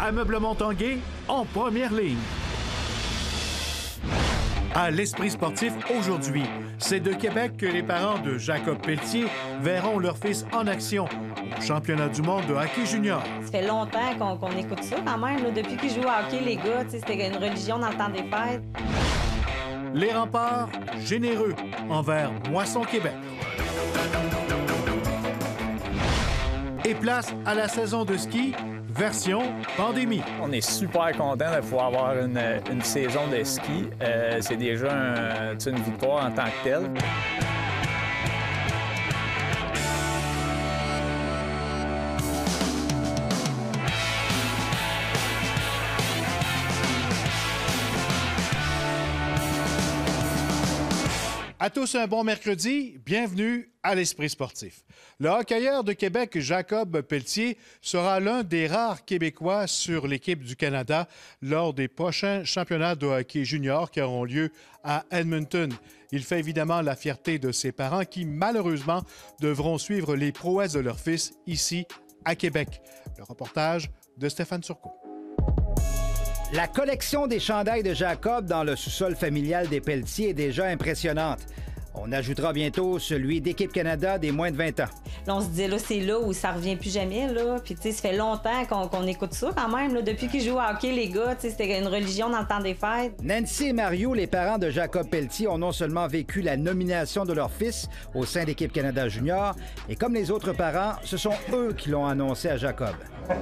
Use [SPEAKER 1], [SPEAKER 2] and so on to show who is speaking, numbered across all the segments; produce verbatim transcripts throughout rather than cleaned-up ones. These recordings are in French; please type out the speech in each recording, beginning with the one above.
[SPEAKER 1] Ameublement Tanguay en première ligne. À l'Esprit sportif aujourd'hui, c'est de Québec que les parents de Jacob Pelletier verront leur fils en action au championnat du monde de hockey junior.
[SPEAKER 2] Ça fait longtemps qu'on qu'on écoute ça quand même. Là. Depuis qu'ils jouent au hockey, les gars, c'était une religion dans le temps des fêtes.
[SPEAKER 1] Les remparts généreux envers Moisson Québec. Et place à la saison de ski version pandémie.
[SPEAKER 3] On est super content de pouvoir avoir une, une saison de ski. Euh, c'est déjà un, une victoire en tant que telle.
[SPEAKER 1] À tous un bon mercredi, bienvenue à l'Esprit sportif. Le hockeyeur de Québec, Jacob Pelletier, sera l'un des rares Québécois sur l'équipe du Canada lors des prochains championnats de hockey junior qui auront lieu à Edmonton. Il fait évidemment la fierté de ses parents qui, malheureusement, devront suivre les prouesses de leur fils ici à Québec. Le reportage de Stéphane Turcot.
[SPEAKER 4] La collection des chandails de Jacob dans le sous-sol familial des Pelletier est déjà impressionnante. On ajoutera bientôt celui d'Équipe Canada des moins de vingt ans.
[SPEAKER 2] Là, on se dit, là, c'est là où ça revient plus jamais, là. Puis, tu sais, ça fait longtemps qu'on qu'on écoute ça quand même, là. Depuis qu'ils jouent au hockey, les gars, tu sais, c'était une religion dans le temps des fêtes.
[SPEAKER 4] Nancy et Mario, les parents de Jacob Pelletier, ont non seulement vécu la nomination de leur fils au sein d'Équipe Canada Junior, et comme les autres parents, ce sont eux qui l'ont annoncé à Jacob.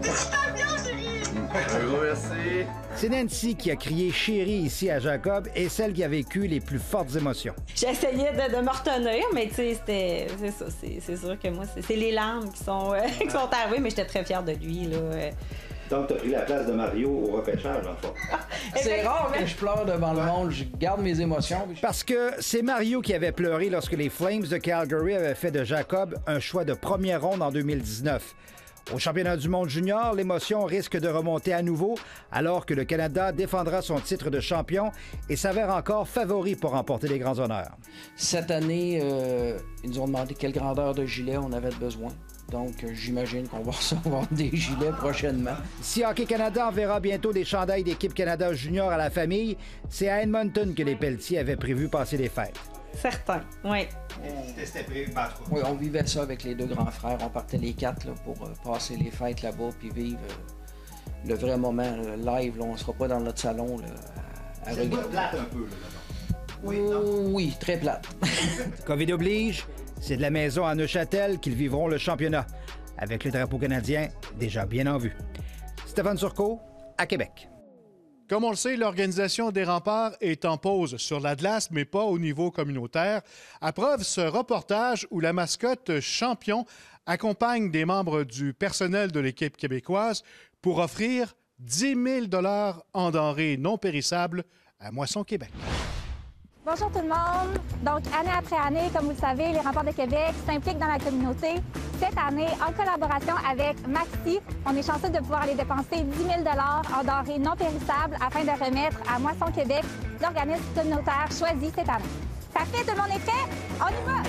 [SPEAKER 4] C'est Nancy qui a crié « chérie » ici à Jacob et celle qui a vécu les plus fortes émotions.
[SPEAKER 2] J'essayais de, de me retenir, mais tu sais, c'était... C'est ça, c'est sûr que moi, c'est les larmes qui sont, euh, qui sont arrivées, mais j'étais très fière de lui, là.
[SPEAKER 4] Donc, tu as pris la place de Mario au repêchage, en fait.
[SPEAKER 5] C'est rare que je pleure devant le monde. Je garde mes émotions.
[SPEAKER 4] Parce que c'est Mario qui avait pleuré lorsque les Flames de Calgary avaient fait de Jacob un choix de première ronde en deux mille dix-neuf. Au championnat du monde junior, l'émotion risque de remonter à nouveau alors que le Canada défendra son titre de champion et s'avère encore favori pour remporter les grands honneurs.
[SPEAKER 5] Cette année, euh, ils nous ont demandé quelle grandeur de gilet on avait besoin. Donc, euh, j'imagine qu'on va recevoir des gilets prochainement.
[SPEAKER 4] Si Hockey Canada enverra bientôt des chandails d'Équipe Canada junior à la famille, c'est à Edmonton que les Pelletier avaient prévu passer les fêtes.
[SPEAKER 2] Certain, oui.
[SPEAKER 5] Oui, on vivait ça avec les deux grands frères. On partait les quatre là, pour euh, passer les fêtes là-bas puis vivre euh, le vrai moment, le live. Là, on ne sera pas dans notre salon là, à, à
[SPEAKER 4] C'est pas plate un peu, là,
[SPEAKER 5] oui, non? Oui, très plate.
[SPEAKER 4] COVID oblige, c'est de la maison à Neuchâtel qu'ils vivront le championnat, avec le drapeau canadien déjà bien en vue. Stéphane Turcot, à Québec.
[SPEAKER 1] Comme on le sait, l'organisation des remparts est en pause sur l'Atlas, mais pas au niveau communautaire. À preuve, ce reportage où la mascotte champion accompagne des membres du personnel de l'équipe québécoise pour offrir dix mille dollars en denrées non périssables à Moisson Québec.
[SPEAKER 6] Bonjour tout le monde. Donc, année après année, comme vous le savez, les Remparts de Québec s'impliquent dans la communauté. Cette année, en collaboration avec Maxi, on est chanceux de pouvoir aller dépenser dix mille dollars en denrées non périssables afin de remettre à Moisson Québec, l'organisme communautaire choisi cette année. Ça fait, tout le monde est prêt? On y va!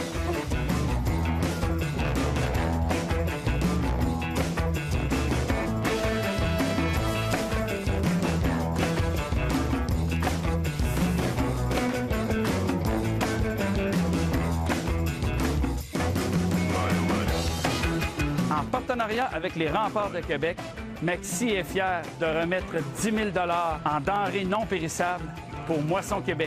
[SPEAKER 7] En partenariat avec les Remparts de Québec, Maxi est fier de remettre dix mille dollars en denrées non périssables pour Moisson Québec.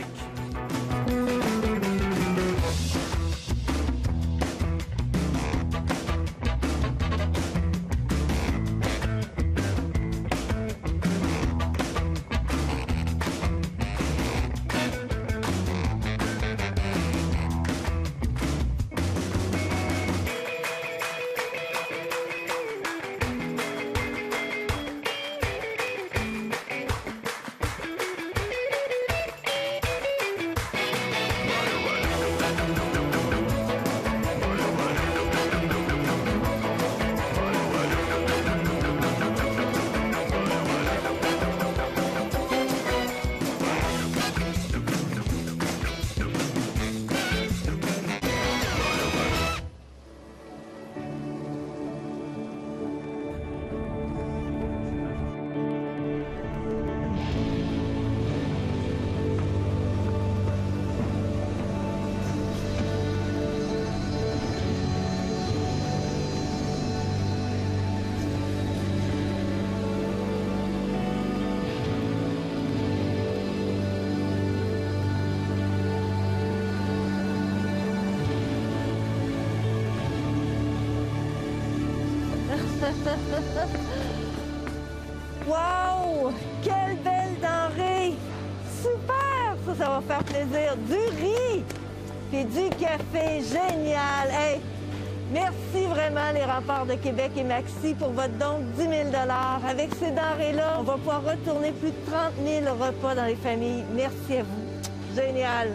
[SPEAKER 8] Wow! Quelle belle denrée! Super! Ça, ça va faire plaisir. Du riz! Puis du café. Génial! Hey! Merci vraiment, les Remparts de Québec et Maxi, pour votre don de dix mille dollars. Avec ces denrées-là, on va pouvoir retourner plus de trente mille repas dans les familles. Merci à vous. Génial!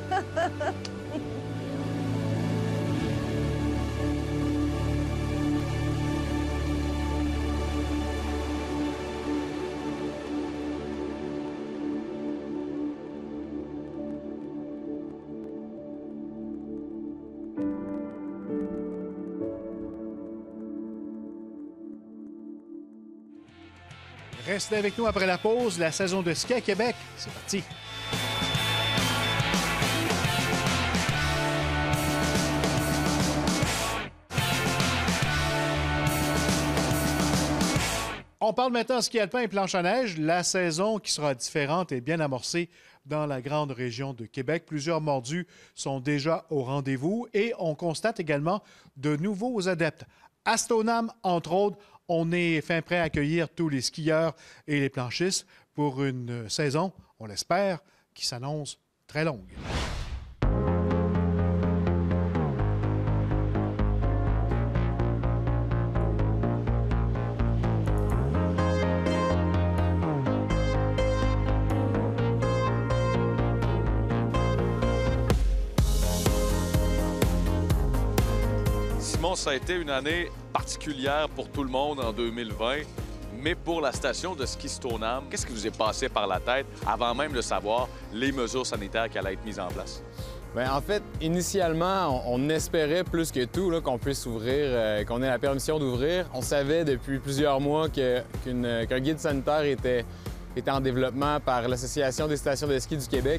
[SPEAKER 1] Restez avec nous après la pause. La saison de ski à Québec, c'est parti. On parle maintenant ski alpin et planche à neige. La saison qui sera différente et bien amorcée dans la grande région de Québec. Plusieurs mordus sont déjà au rendez-vous et on constate également de nouveaux adeptes. À Stoneham, entre autres, on est fin prêt à accueillir tous les skieurs et les planchistes pour une saison, on l'espère, qui s'annonce très longue.
[SPEAKER 9] Simon, ça a été une année particulière pour tout le monde en deux mille vingt, mais pour la station de ski Stoneham, qu'est-ce qui vous est passé par la tête avant même de savoir les mesures sanitaires qui allaient être mises en place?
[SPEAKER 10] Bien, en fait, initialement, on, on espérait plus que tout là, qu'on puisse ouvrir, euh, qu'on ait la permission d'ouvrir. On savait depuis plusieurs mois que, qu'une, qu'un guide sanitaire était, était en développement par l'Association des stations de ski du Québec.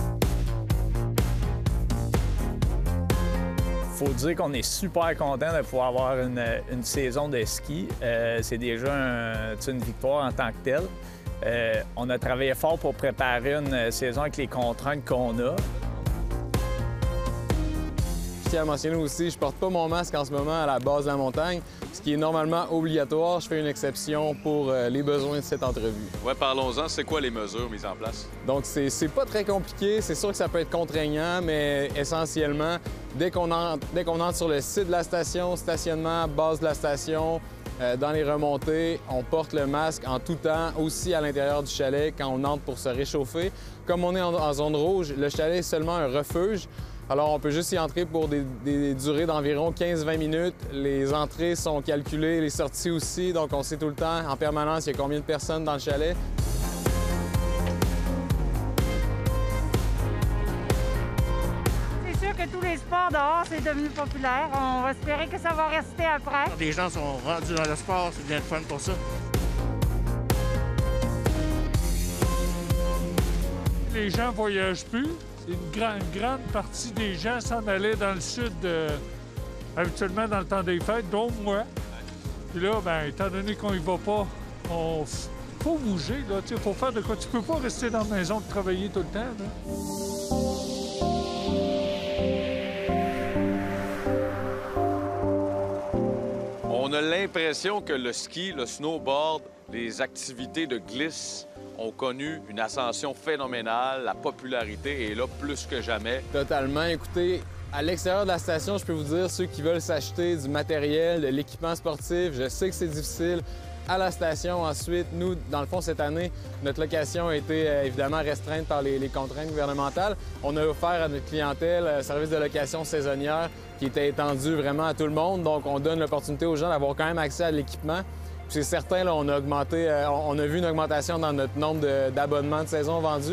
[SPEAKER 3] Il faut dire qu'on est super content de pouvoir avoir une, une saison de ski. Euh, c'est déjà un, une victoire en tant que telle. Euh, on a travaillé fort pour préparer une saison avec les contraintes qu'on a.
[SPEAKER 10] Je tiens à mentionner aussi, je porte pas mon masque en ce moment à la base de la montagne, ce qui est normalement obligatoire. Je fais une exception pour euh, les besoins de cette entrevue.
[SPEAKER 9] Oui, parlons-en. C'est quoi les mesures mises en place?
[SPEAKER 10] Donc, c'est, c'est pas très compliqué. C'est sûr que ça peut être contraignant, mais essentiellement, dès qu'on entre, dès qu'on entre sur le site de la station, stationnement, base de la station, euh, dans les remontées, on porte le masque en tout temps, aussi à l'intérieur du chalet quand on entre pour se réchauffer. Comme on est en, en zone rouge, le chalet est seulement un refuge. Alors, on peut juste y entrer pour des, des durées d'environ quinze à vingt minutes. Les entrées sont calculées, les sorties aussi, donc on sait tout le temps, en permanence, il y a combien de personnes dans le chalet.
[SPEAKER 11] C'est sûr que tous les sports dehors, c'est devenu populaire. On va espérer que ça va rester après.
[SPEAKER 12] Les gens sont rendus dans le sport, c'est bien le fun pour ça.
[SPEAKER 13] Les gens ne voyagent plus. Une, grand, une grande partie des gens s'en allaient dans le sud, euh, habituellement dans le temps des fêtes, dont moi. Puis là, bien, étant donné qu'on y va pas, on faut bouger, là, il faut faire de quoi. Tu peux pas rester dans la maison et travailler tout le temps, là.
[SPEAKER 9] On a l'impression que le ski, le snowboard, les activités de glisse ont connu une ascension phénoménale. La popularité est là plus que jamais.
[SPEAKER 10] Totalement. Écoutez, à l'extérieur de la station, je peux vous dire, ceux qui veulent s'acheter du matériel, de l'équipement sportif, je sais que c'est difficile. À la station, ensuite, nous, dans le fond, cette année, notre location a été euh, évidemment restreinte par les, les contraintes gouvernementales. On a offert à notre clientèle un service de location saisonnière qui était étendu vraiment à tout le monde. Donc, on donne l'opportunité aux gens d'avoir quand même accès à l'équipement. C'est certain, là, on a augmenté, euh, on a vu une augmentation dans notre nombre de, d'abonnements de saison vendus.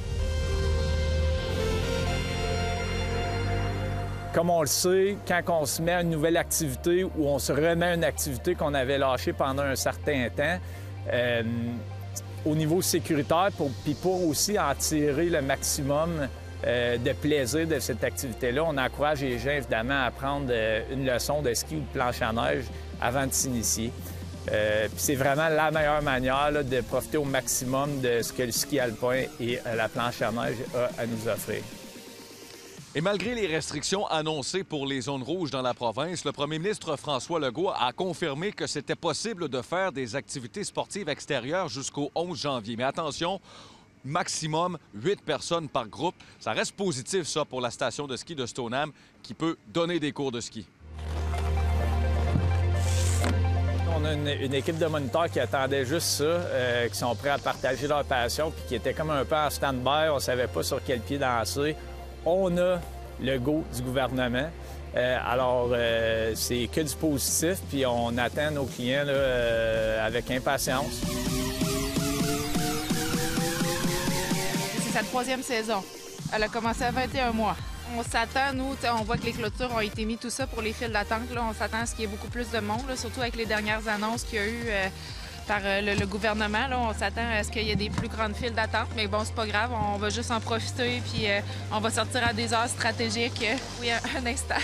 [SPEAKER 3] Comme on le sait, quand on se met à une nouvelle activité ou on se remet à une activité qu'on avait lâchée pendant un certain temps, euh, au niveau sécuritaire, pour, puis pour aussi en tirer le maximum euh, de plaisir de cette activité-là, on encourage les gens évidemment à prendre euh, une leçon de ski ou de planche à neige avant de s'initier. Euh, puis c'est vraiment la meilleure manière là, de profiter au maximum de ce que le ski alpin et euh, la planche à neige a à nous offrir.
[SPEAKER 9] Et malgré les restrictions annoncées pour les zones rouges dans la province, le premier ministre François Legault a confirmé que c'était possible de faire des activités sportives extérieures jusqu'au onze janvier. Mais attention, maximum huit personnes par groupe. Ça reste positif, ça, pour la station de ski de Stoneham, qui peut donner des cours de ski.
[SPEAKER 3] On a une, une équipe de moniteurs qui attendait juste ça, euh, qui sont prêts à partager leur passion, puis qui étaient comme un peu en stand-by. On ne savait pas sur quel pied danser. On a le go du gouvernement. Euh, alors, euh, c'est que du positif, puis on attend nos clients là, euh, avec impatience.
[SPEAKER 14] C'est sa troisième saison. Elle a commencé à vingt et un mois. On s'attend, nous, on voit que les clôtures ont été mis tout ça pour les files d'attente. Là, on s'attend à ce qu'il y ait beaucoup plus de monde, là, surtout avec les dernières annonces qu'il y a eu euh, par euh, le, le gouvernement. Là, on s'attend à ce qu'il y ait des plus grandes files d'attente. Mais bon, c'est pas grave, on va juste en profiter, puis euh, on va sortir à des heures stratégiques. Oui, un, un instant.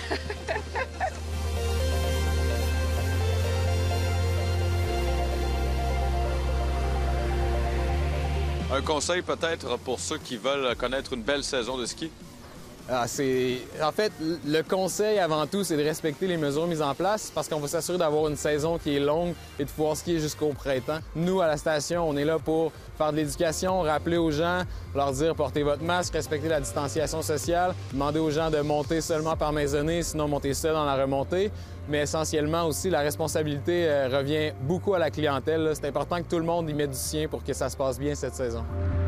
[SPEAKER 9] Un conseil peut-être pour ceux qui veulent connaître une belle saison de ski?
[SPEAKER 10] Ah, c'est... En fait, le conseil avant tout, c'est de respecter les mesures mises en place parce qu'on va s'assurer d'avoir une saison qui est longue et de pouvoir skier jusqu'au printemps. Nous, à la station, on est là pour faire de l'éducation, rappeler aux gens, leur dire portez votre masque, respectez la distanciation sociale, demander aux gens de monter seulement par maisonnée, sinon monter seul dans la remontée. Mais essentiellement aussi, la responsabilité euh, revient beaucoup à la clientèle. C'est important que tout le monde y mette du sien pour que ça se passe bien cette saison.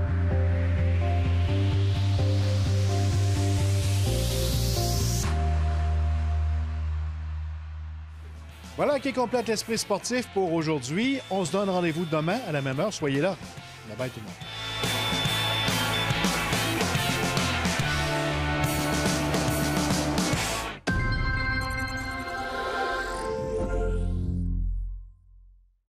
[SPEAKER 1] Voilà qui complète l'esprit sportif pour aujourd'hui. On se donne rendez-vous demain à la même heure. Soyez là. Bye bye tout le monde.